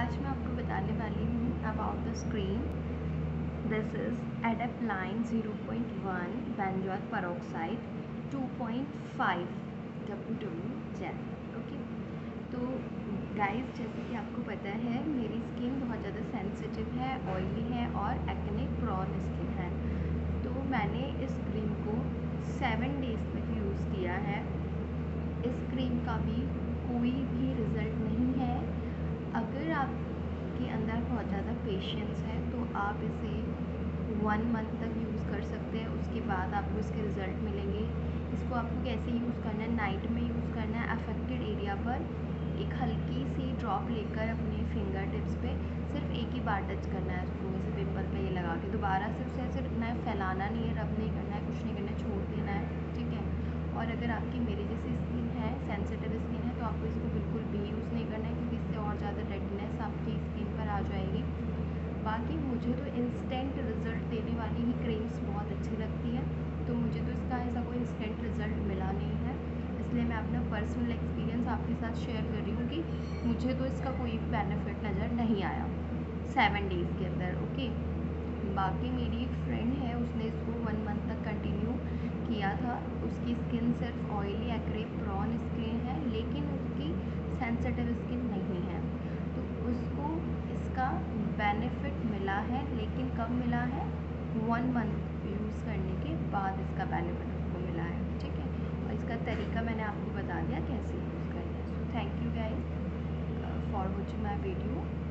आज मैं आपको बताने वाली हूँ about the screen. This is adapalene 0.1 benzoyl peroxide 2.5 WW gel. Okay, तो गाइस जैसे कि आपको पता है मेरी स्किन बहुत ज़्यादा सेंसिटिव है, ऑयली है और एक्ने प्रोन स्किन है। तो मैंने इस क्रीम को 7 डेज़ तक यूज़ किया है। इस क्रीम का भी कोई भी रिज़ल्ट नहीं है। अगर आपके अंदर बहुत ज़्यादा पेशेंस है तो आप इसे 1 मंथ तक यूज़ कर सकते हैं, उसके बाद आपको इसके रिज़ल्ट मिलेंगे। इसको आपको कैसे यूज़ करना है, नाइट में यूज़ करना है। अफेक्टेड एरिया पर एक हल्की सी ड्रॉप लेकर अपने फिंगर टिप्स पे सिर्फ एक ही बार टच करना है उसको, जैसे पेपर पे ये लगा के दोबारा से उसे ऐसे रखना है, फैलाना नहीं है, रब नहीं करना है, कुछ नहीं करना है, छोड़ देना है, ठीक है। और अगर आपकी मेरी जैसी स्किन है, सेंसिटिव स्किन है, तो आपको इसको बिल्कुल भी यूज़ नहीं करना है क्योंकि इससे और ज़्यादा रेडनेस आपकी स्किन पर आ जाएगी। बाकी मुझे तो इंस्टेंट रिज़ल्ट देने वाली ही क्रीम्स बहुत अच्छी लगती हैं, तो मुझे तो इसका ऐसा कोई इंस्टेंट रिज़ल्ट मिला नहीं है, इसलिए मैं अपना पर्सनल एक्सपीरियंस आपके साथ शेयर कर रही हूँ कि मुझे तो इसका कोई बेनिफिट नज़र नहीं आया 7 डेज़ के अंदर। ओके, बाकी मेरी एक फ्रेंड है, उसने इसको 1 मंथ तक कंटिन्यू किया था। उसकी स्किन सिर्फ ऑयली एक्रे प्रॉन स्किन है, लेकिन उसकी सेंसिटिव स्किन नहीं है, तो उसको इसका बेनिफिट मिला है। लेकिन कब मिला है? 1 मंथ यूज़ करने के बाद इसका बेनिफिट उसको मिला है, ठीक है। और इसका तरीका मैंने आपको बता दिया कैसे यूज़ करना है। So thank you guys for watching my video.